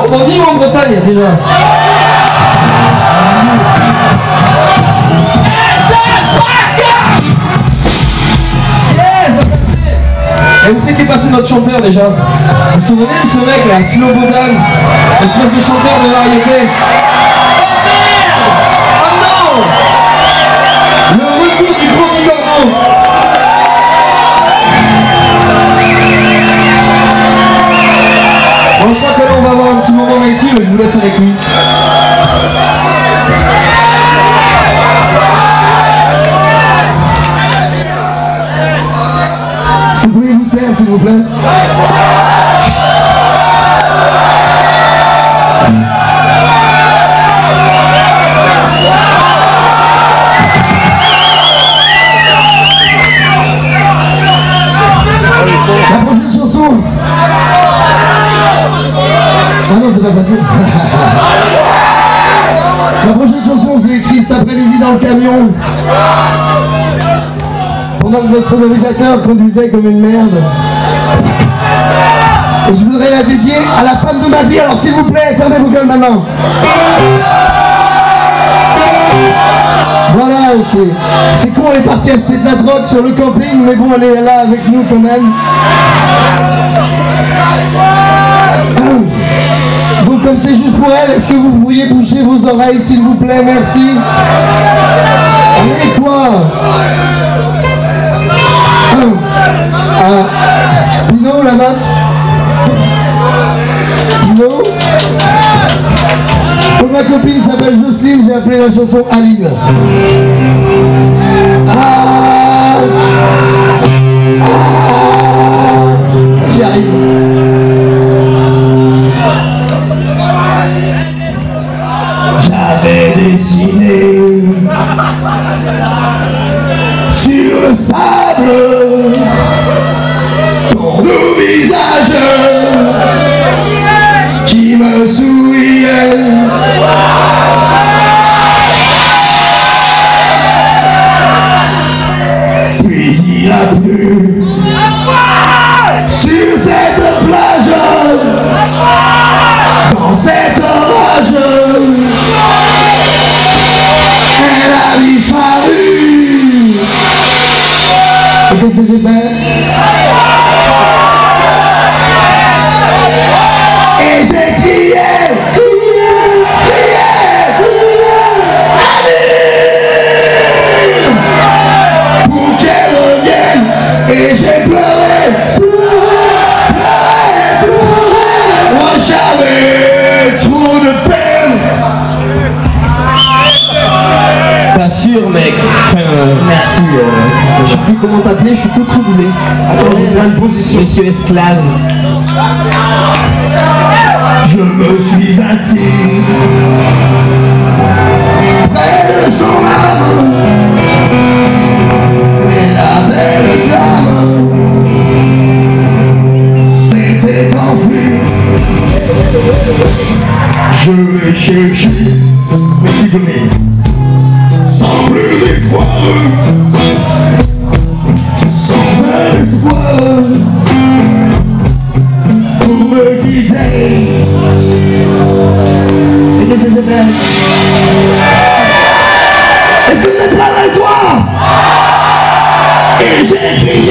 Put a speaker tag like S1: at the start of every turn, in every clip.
S1: Normandie ou en Bretagne déjà? Et où c'est qui est passé notre chanteur déjà? Vous vous souvenez de ce mec là, Slobodan, espèce de chanteur de variété? Oh merde! Oh non! Le retour du gros bigorneau! Bon, je crois que là on va avoir un petit moment intime, je vous laisse avec lui.
S2: S'il vous plaît. La prochaine chanson. Ah non, c'est pas facile. La prochaine chanson, c'est écrit cet après-midi dans le camion. Pendant que votre sonorisateur conduisait comme une merde. Et je voudrais la dédier à la femme de ma vie, alors s'il vous plaît, fermez vos gueules maintenant. Voilà, c'est con, elle est partie acheter de la drogue sur le camping, mais bon, elle est là avec nous quand même. Donc comme c'est juste pour elle, est-ce que vous pourriez bouger vos oreilles, s'il vous plaît, merci. Et quoi? Pino, la note? Pino? Comme ma copine s'appelle Jocelyne, j'ai appelé la chanson Aline. J'y arrive. J'avais dessiné sur le sable ton doux visage qui me souriait. Puis il a plu sur cette plage, dans cet orage, elle a disparu. Et qu'est-ce que j'ai fait? Et j'ai crié, Aline, pour qu'elle revienne. Et j'ai pleuré, moi j'avais trop de peine.
S1: T'assures mec, enfin, merci, je sais plus comment t'appeler, je suis tout troublé.
S2: Attends, j'ai une position.
S1: Monsieur esclave.
S2: Je me suis assis près de son âme, et la belle dame s'était enfuie. Je l'ai cherché, me suis donné, sans plus y croire, sans un espoir pour me guider. Et qu'est-ce que j'ai fait? Est-ce que vous êtes là avec toi? Et j'ai crié.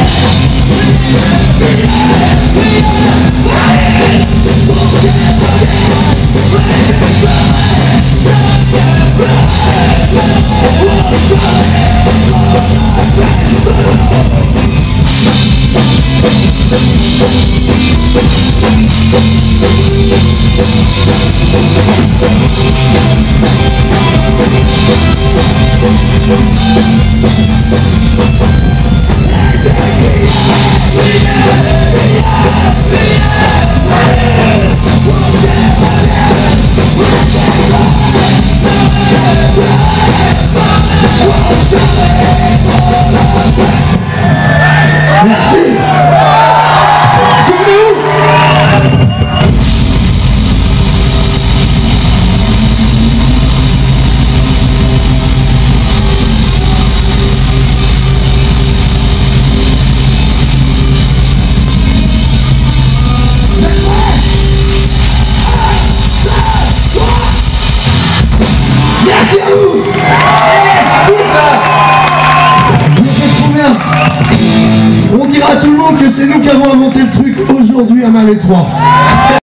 S2: Merci. Souvenez-vous.
S3: tout le monde que c'est nous qui avons inventé le truc aujourd'hui à Malétroit.